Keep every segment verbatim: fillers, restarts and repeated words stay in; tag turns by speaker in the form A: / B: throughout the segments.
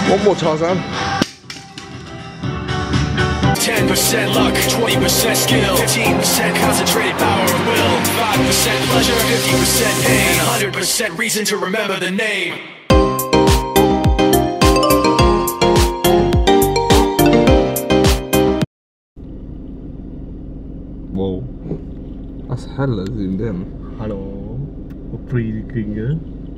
A: One more Tarzan.
B: ten percent luck, twenty percent skill, fifteen percent concentrated power of will, five percent pleasure, fifty percent pain, one hundred percent reason to remember the name.
A: Whoa. That's hella zoomed in.
C: Hello. Pre-kringer.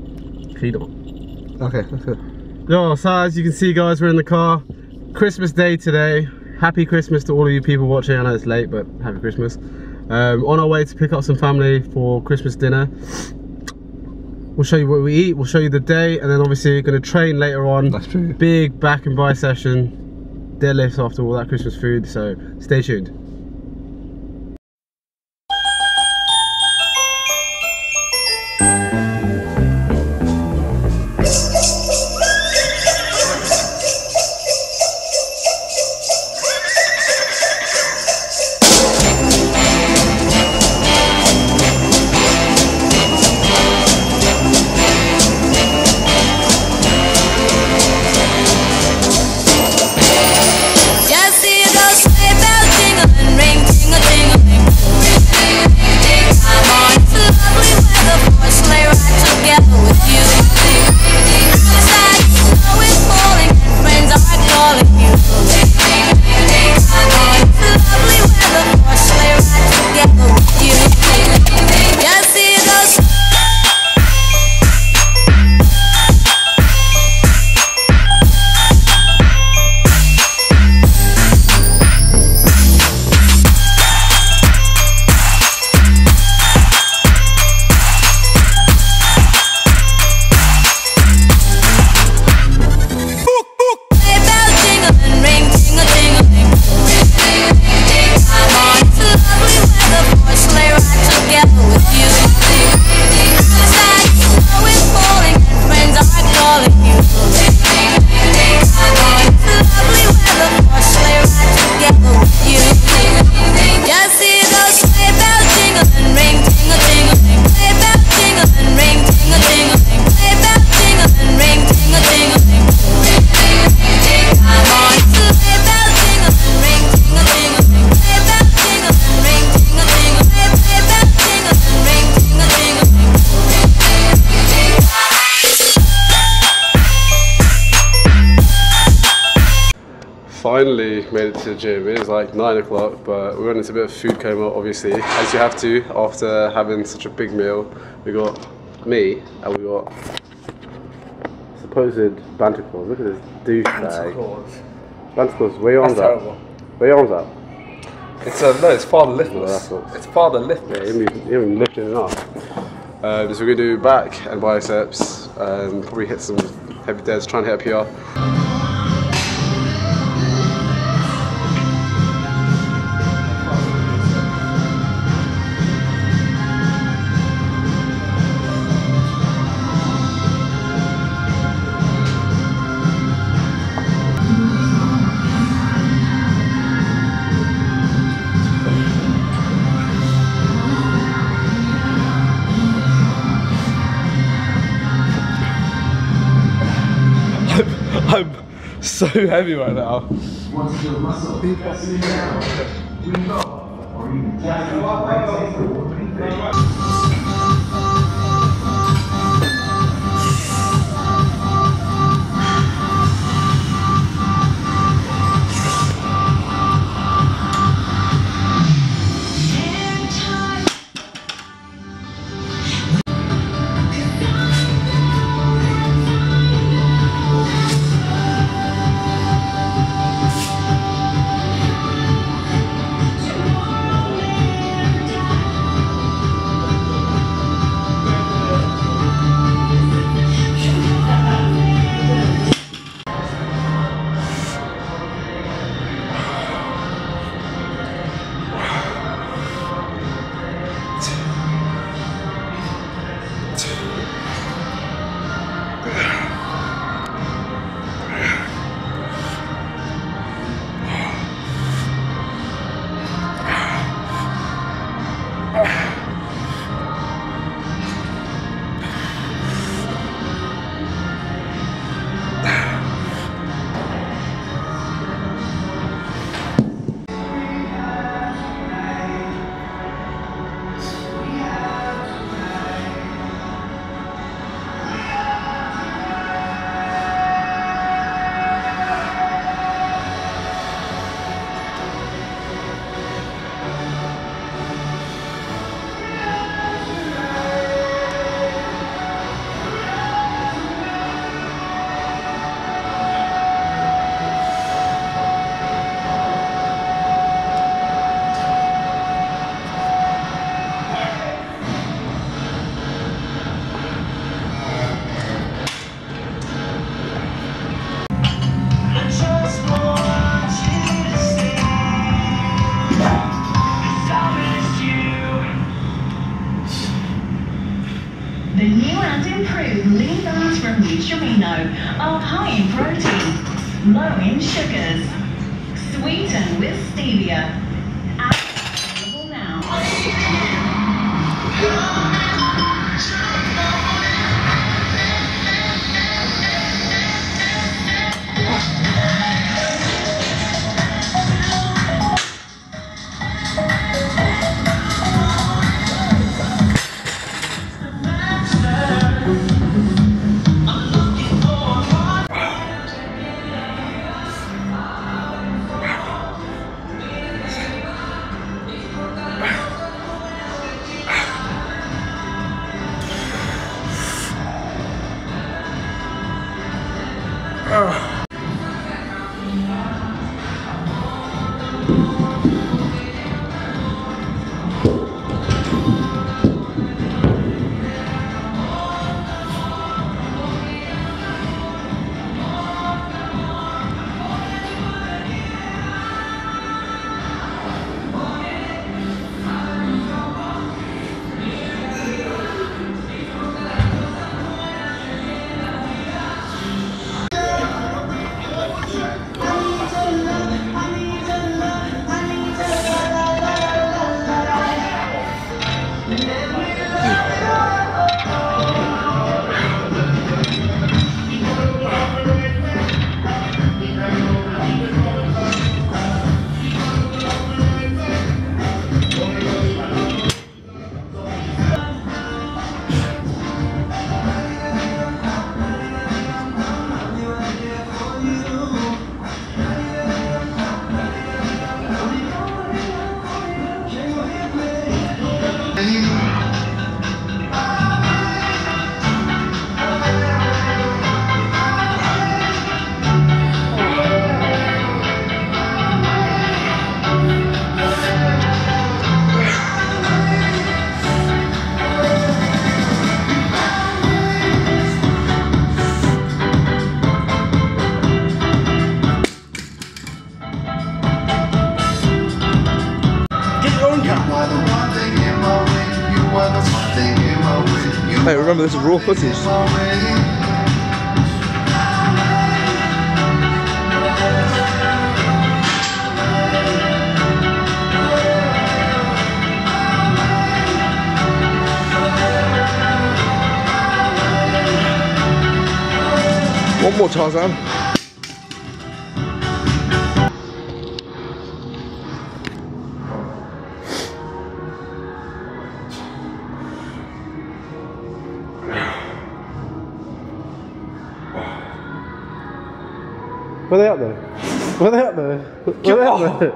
A: Okay, that's good.
C: Yo, so as you can see guys, we're in the car. Christmas Day today. Happy Christmas to all of you people watching. I know it's late, but happy Christmas. Um, on our way to pick up some family for Christmas dinner. We'll show you what we eat, we'll show you the day, and then obviously we're going to train later on.
A: That's true.
C: Big back and bi session. Deadlifts after all that Christmas food, so stay tuned.
A: Finally made it to the gym. It is like nine o'clock, but we went into a bit of food coma, obviously, as you have to after having such a big meal. We got me, and we got supposed Banticles. Look at this douchebag. Banticles, where your arms at? Where your arms at?
D: It's a, no, it's father lift.
A: No, that's not.
D: It's father lift.
A: Yeah, you haven't even lifting it up. Um, so we're gonna do back and biceps, and probably hit some heavy deads, try and hit a P R.
D: I'm so heavy right now.
E: Churino are high in protein, low in sugars, sweetened with stevia. And available now.
D: Hey, remember this is raw footage. One more, Tarzan.
C: Were they up there? Were they up there? Were they up there?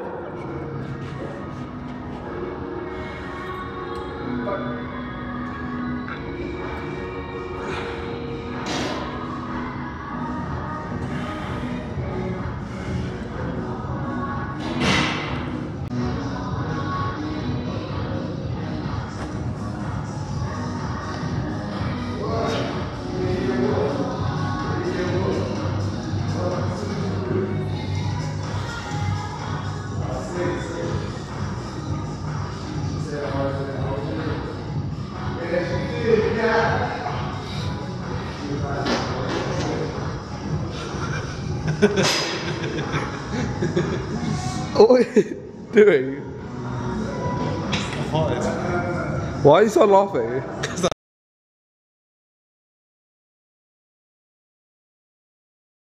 D: What are you doing? Why are you so laughing?